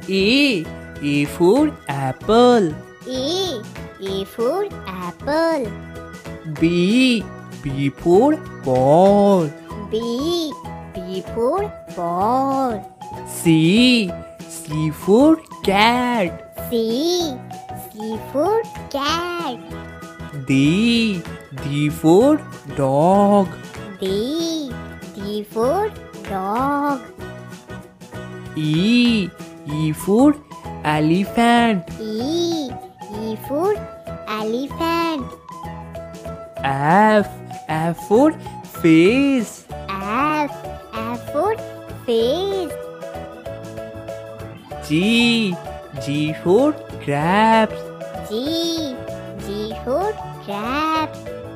A. A for apple. A. A for apple. B. B for ball. B. B for ball. C. C for cat. C. C for cat. D. D for dog. D. D for dog. E. E for elephant. E. E for elephant. F. F for face. F. F for face. G. G for grapes. G. G for crab.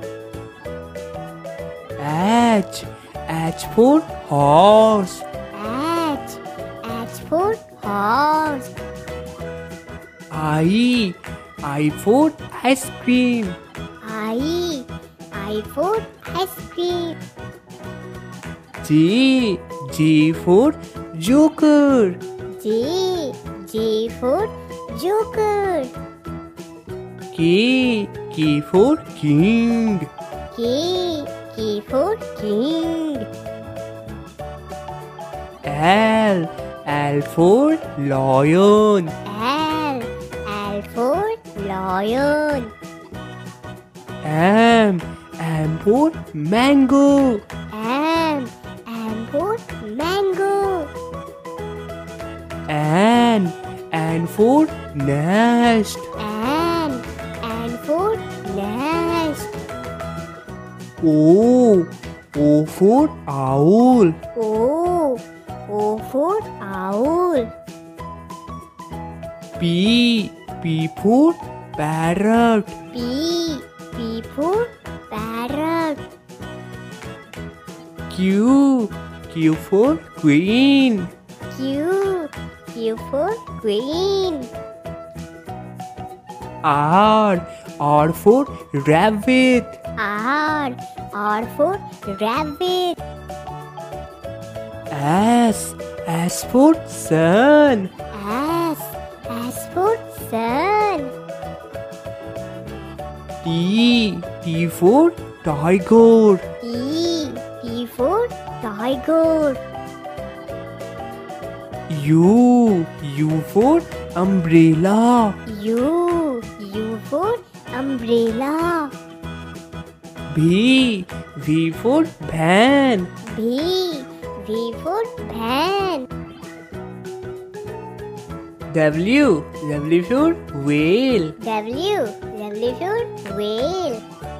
H. H for horse. H. H for horse. I. I for ice cream. I. I for ice cream. J. J for joker. J. J for joker. K. K for king. K. K for king. L. L for lion. L. L for lion. M. M for mango. M. M for mango. N. N for nest. N. N for nest. O. O for owl. O. O for owl. P. P for parrot. P. P for parrot. Q. Q for queen. Q. Q for queen. R. R for rabbit. R. R for rabbit. S. S for sun. S. S for sun. T. T for tiger. T. T for tiger. U. U for umbrella. U. U for umbrella. V. V for van. V. V for van. W. W for whale. W. W for whale.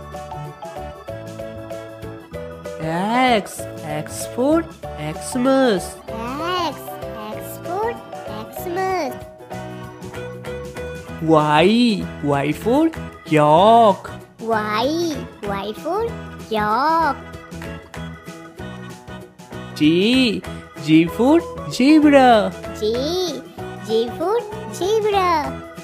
X. X for Xmas. X. X for Xmas. Y. Y for yak. Y. Y for yak. G. G for zebra. G. G for zebra.